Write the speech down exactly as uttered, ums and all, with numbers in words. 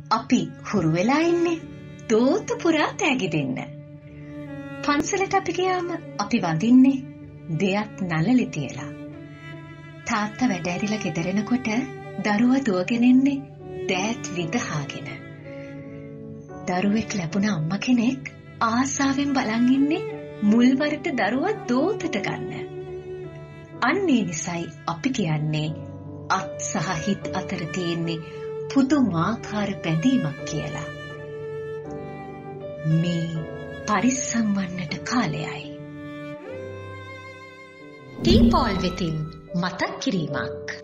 අපි හුරු වෙලා ඉන්නේ දෝත පුරා තෑගි දෙන්න. පන්සලට අපි ගියාම අපි වඳින්නේ දෙයක් නළලි තියලා. තාත්තා වැඩ ඇරිලා ගෙදර එනකොට දරුවා දුවගෙන එන්නේ දෑත් විදහාගෙන. දරුවෙක් ලැබුණ අම්මා කෙනෙක් ආසාවෙන් බලන් ඉන්නේ මුල් වරට දරුවා දෝතට ගන්න. අන්න ඒ නිසයි අපි කියන්නේ අත් සහ හිත් අතර තියෙන්නේ පුදුමාකාර බැඳීමක් කියලා. මේ පරිස්සම් වන්නට කාලයයි. ටීපෝල් වෙතින් මතක් කිරීමක්.